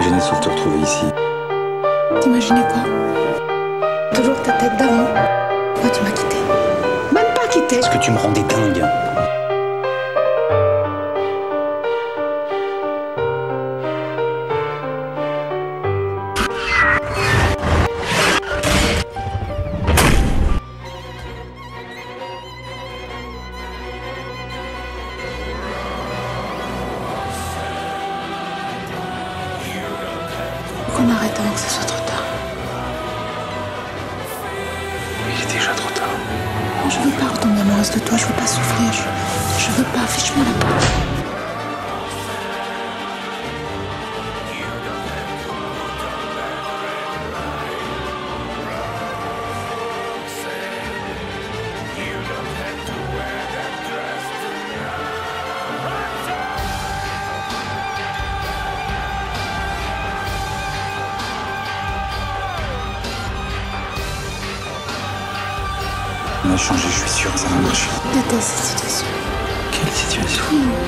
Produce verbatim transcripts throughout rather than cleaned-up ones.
t'imaginais sauf te retrouver ici? T'imaginais quoi? Toujours ta tête d'avant. Pourquoi tu m'as quitté? Même pas quitté. Parce que tu me rendais dingue. Qu'on arrête avant que ce soit trop tard. Il est déjà trop tard. Je veux pas retomber amoureuse de toi, je veux pas souffrir, je, je veux pas, fiche-moi la paix. On a changé, je suis sûr que ça va marcher. Je déteste cette situation. Quelle situation?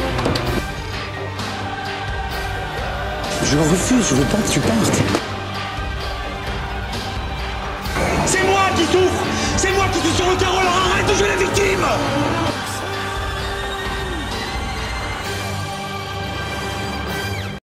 Tout. Je refuse, je veux pas que tu partes. C'est moi qui souffre! C'est moi qui suis sur le carreau, alors arrête de jouer la victime!